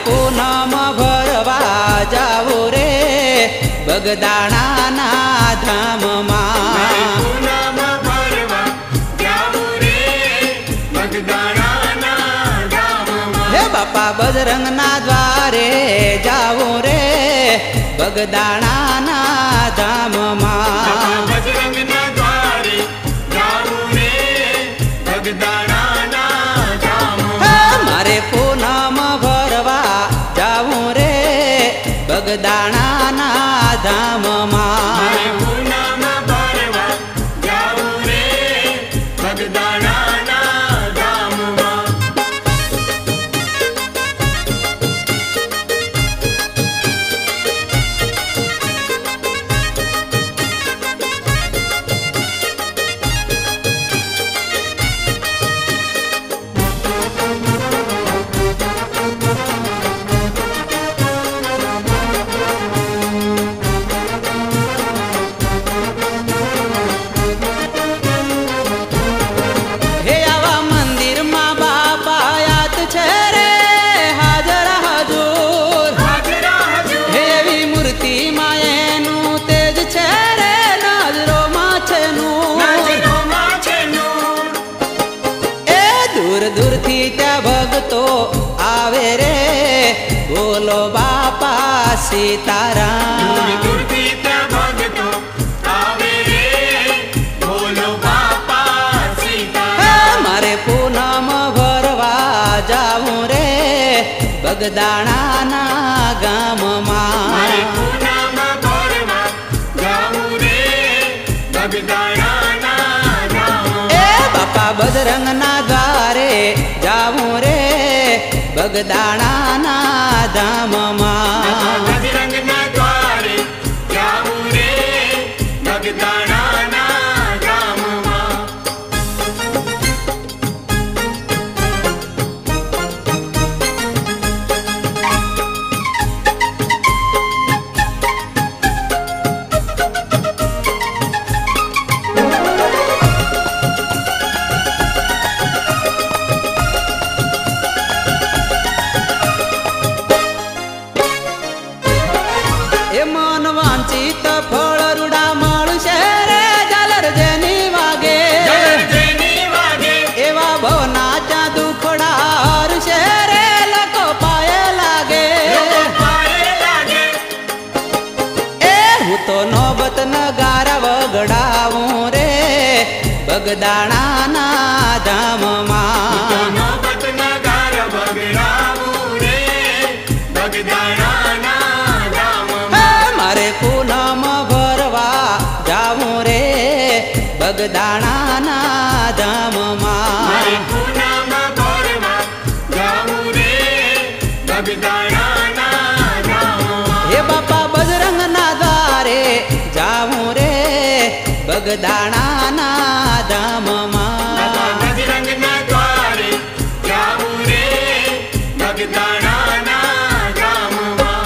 પૂનમ ભરવા જાવું રે બગદાણાના ધામમાં. પૂનમ ભરવા જાવું રે બગદાણાના ધામમાં. હે બાપા બજરંગના દ્વારે જાવું રે બગદાણાના ધામમાં. બજરંગના દ્વારે જાવું રે બગદાણાના ધામમાં. મારે પૂનમ ભરવા જાવું રે બગદાણાના ધામમાં. પૂનમ ભરવા જાવું રે બગદાણાના ધામમાં. દૂરથી ત્યાં ભગતો આવે રે બોલો બાપા સીતારામ. દૂરથી ત્યાં ભગતો આવે રે બોલો બાપા સીતારામ. મારે પૂનમ ભરવા જાવું રે બગદાણાના ગામમાં. પૂનમ ભરવા જાવું રે બગદાણાના ગામમાં. એ બાપા બજરંગના દ્વારે જાવું રે બગદાણાના ધામમાં. બજરંગના દ્વારે જાવું રે બગદાણાના ગામમાં. એ મન વાંચિત ફળ રૂડા મળશે રે ઝાલર જેની વાગે. જેની વાગે એવા ભવના દુખડા હરશે રે લોકો પાયે લાગે. પાયે લાગે. એ હું તો નોબત નગારા વગડાવું રે બગદાણાના ધામમાં. નોબત નગાર વગડાવું રે બગદાણાના ધામમાં. મારે પૂનમ ભરવા જાવું રે બગદાણાના ધામમાં. પૂનમ ભરવા જાવું રે બગદાણાના ધામમાં. હે બાપા બજરંગના દ્વારે જાવું રે બગદાણાના ધામમાં. બજરંગના દ્વારે જાવું રે બગદાણાના ધામમાં.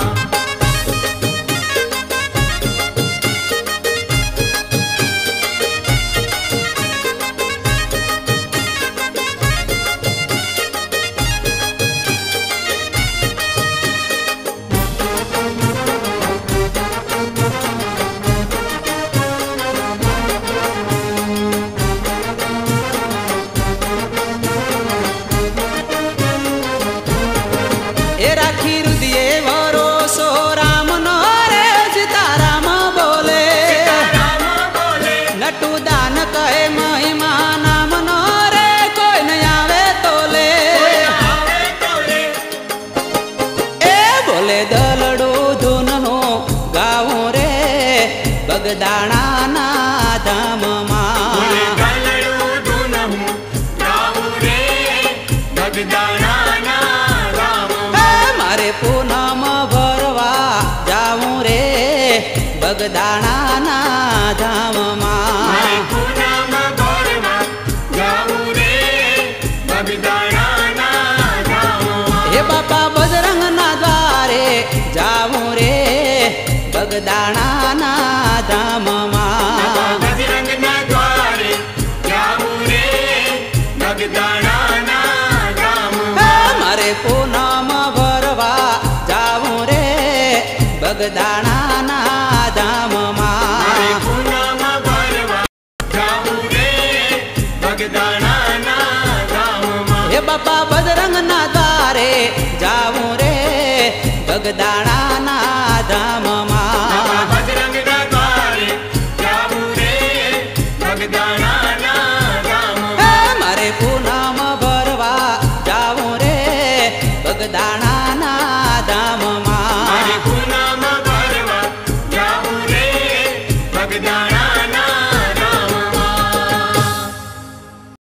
એ રાખી રુદિયે ભરોસો રામનો રે સીતારામ બોલે. રામ બોલે નટુ દાન કહે મહિમા નામનો રે કોઈ ન આવે તોલે. આવે તોલે. એ બોલે દલડું ધૂનનું ગાવું રે બગદાણાના ધામમાં. દલડું ધૂનવું ગાવું રે બગદાણાના ધામમાં. મારે પૂનમ ભરવા જાવું રે બગદાણાના ધામમાં. પૂનમ ભરવા જાવું રે બગદાણાના ધામમાં. હે બાપા બજરંગના દ્વારે જાવું રે બગદાણાના ધામમાં. બજરંગના દ્વારે જાવું રે બગદાણાના ધામમાં. મારે પૂનમ ભરવા જાણા